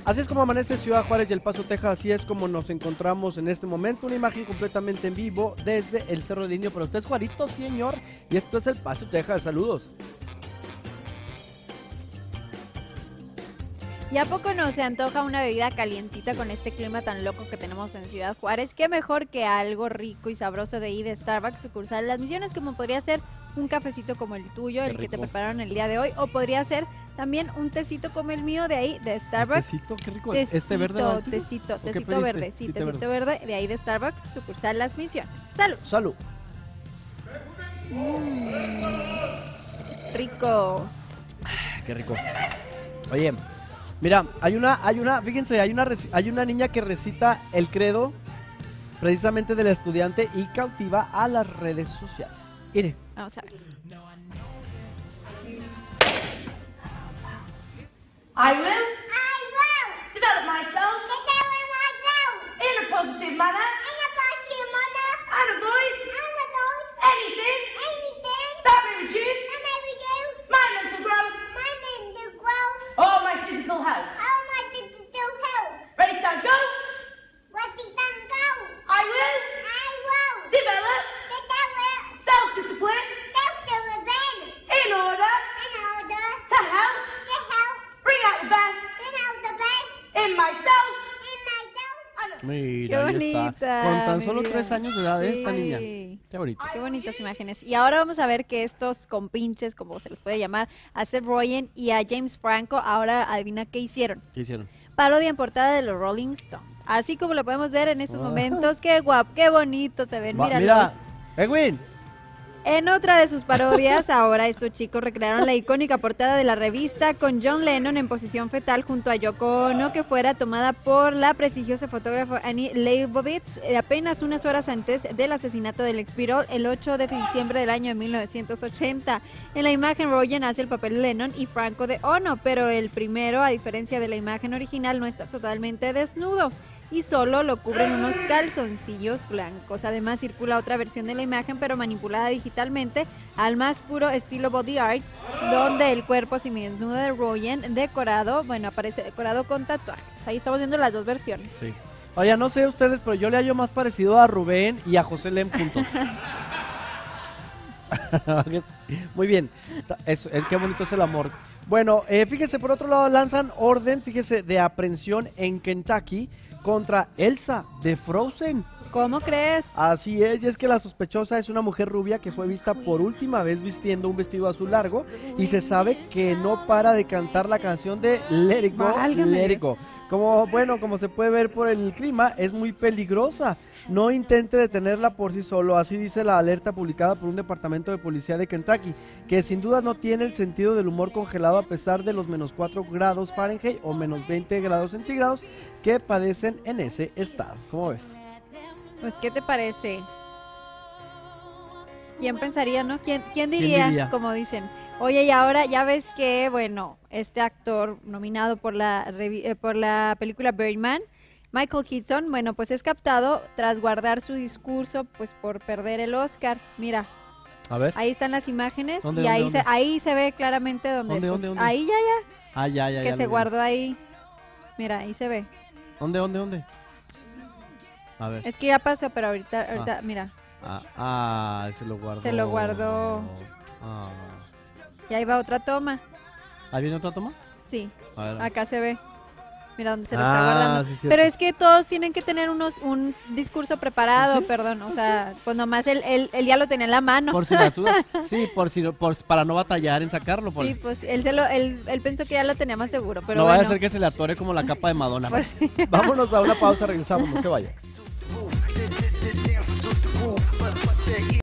Así es como amanece Ciudad Juárez y El Paso, Texas. Así es como nos encontramos en este momento. Una imagen completamente en vivo desde el Cerro del Indio. Pero usted es Juarito, señor. Y esto es El Paso, Texas. Saludos. ¿Y a poco no se antoja una bebida calientita con este clima tan loco que tenemos en Ciudad Juárez? ¿Qué mejor que algo rico y sabroso de ahí de Starbucks, sucursal Las Misiones, como podría ser un cafecito como el tuyo, Qué el que te rico. prepararon el día de hoy, o podría ser también un tecito como el mío de ahí de Starbucks? Tecito, qué rico. Tecito, ¿Este verde era el tuyo? tecito, ¿O qué tecito pediste? verde, sí, Té tecito verde de ahí de Starbucks, sucursal Las Misiones. ¡Salud! Salud. Rico. Qué rico. Oye, mira, fíjense, hay una niña que recita el credo precisamente del estudiante y cautiva a las redes sociales. Mire. Vamos a ver. I will develop myself in a positive manner and avoid anything that may reduce my mental growth or my physical health. Ready, stand, go! I will develop self-discipline in order to help bring out the best in myself. Mira, Qué ahí bonita. está. Con tan mi solo vida. 3 años de edad esta Sí. niña. Qué bonito. Qué bonitas imágenes. Y ahora vamos a ver que estos compinches, como se les puede llamar, a Seth Rogen y a James Franco, ahora adivina qué hicieron. ¿Qué hicieron? Parodia en portada de los Rolling Stones. Así como lo podemos ver en estos Ah. momentos. Qué guapo, qué bonito se ven. Míralos. Mira, Edwin. En otra de sus parodias, ahora estos chicos recrearon la icónica portada de la revista con John Lennon en posición fetal junto a Yoko Ono, que fuera tomada por la prestigiosa fotógrafa Annie Leibovitz apenas unas horas antes del asesinato del ex Beatle el 8 de diciembre del año 1980. En la imagen, Rogen hace el papel de Lennon y Franco de Ono, pero el primero, a diferencia de la imagen original, no está totalmente desnudo y solo lo cubren unos calzoncillos blancos. Además, circula otra versión de la imagen, pero manipulada digitalmente al más puro estilo body art, donde el cuerpo semidesnudo de Rogen aparece decorado con tatuajes. Ahí estamos viendo las dos versiones. Sí. Oye, no sé ustedes, pero yo le hallo más parecido a Rubén y a José Lem juntos. Muy bien. Qué bonito es el amor. Bueno, fíjese, por otro lado, lanzan orden, fíjese, de aprehensión en Kentucky contra Elsa de Frozen. ¿Cómo crees? Así es, y es que la sospechosa es una mujer rubia que fue vista por última vez vistiendo un vestido azul largo y se sabe que no para de cantar la canción de Let It Go, Válgame Let It Dios. Go. Como se puede ver por el clima, es muy peligrosa. No intente detenerla por sí solo, así dice la alerta publicada por un departamento de policía de Kentucky, que sin duda no tiene el sentido del humor congelado a pesar de los menos 4 grados Fahrenheit o menos 20 grados centígrados que padecen en ese estado. ¿Cómo ves? Pues, ¿qué te parece? ¿Quién pensaría, no? ¿Quién diría, como dicen? Oye, y ahora ya ves que, bueno, este actor nominado por la película Birdman, Michael Keaton, bueno, pues es captado tras guardar su discurso, pues por perder el Oscar. Mira, A ver. ahí están las imágenes ¿Dónde, y dónde? ahí se ve claramente donde, ¿Dónde, pues, dónde? ahí Ah, ya, que lo se vi. guardó ahí. Mira, ahí se ve. ¿Dónde? A ver. Es que ya pasó, pero ahorita, mira, Se lo guardó. Se lo guardó. Ah. y ahí va otra toma. ¿Ahí viene otra toma? Sí, A ver. acá se ve. Mira dónde se lo está guardando. Sí, cierto. Pero es que todos tienen que tener un discurso preparado, ¿Sí? perdón. O sea, pues nomás él ya lo tenía en la mano. Por si la duda. Sí, para no batallar en sacarlo. Sí, pues él pensó que ya lo tenía más seguro, pero no bueno. vaya a ser que se le atore como la capa de Madonna. Pues sí. Vámonos a una pausa, regresamos, no se vaya.